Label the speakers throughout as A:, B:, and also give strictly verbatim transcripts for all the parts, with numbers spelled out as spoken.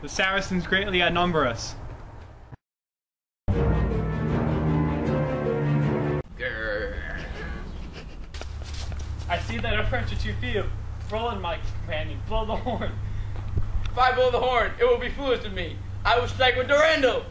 A: The Saracens greatly outnumber us. I see that our French are too few. Roland, my companion, blow the horn.
B: If I blow the horn, it will be foolish of me. I will strike with Durando.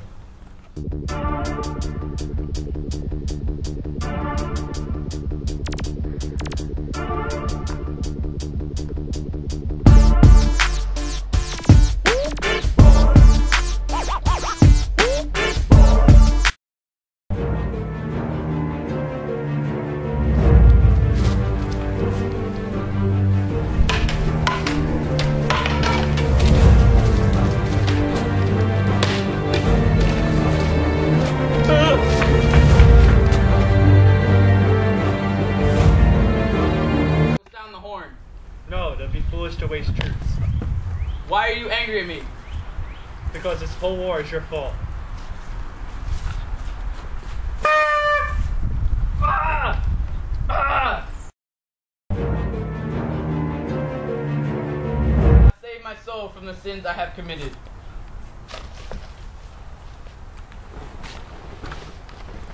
A: No, that'd be foolish to waste troops.
B: Why are you angry at me?
A: Because this whole war is your fault. Ah! Ah!
B: Save my soul from the sins I have committed.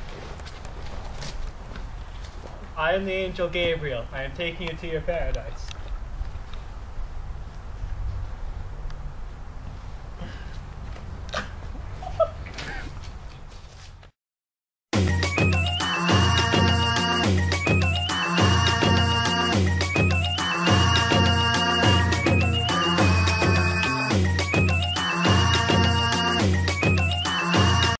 A: I am the angel Gabriel. I am taking you to your paradise.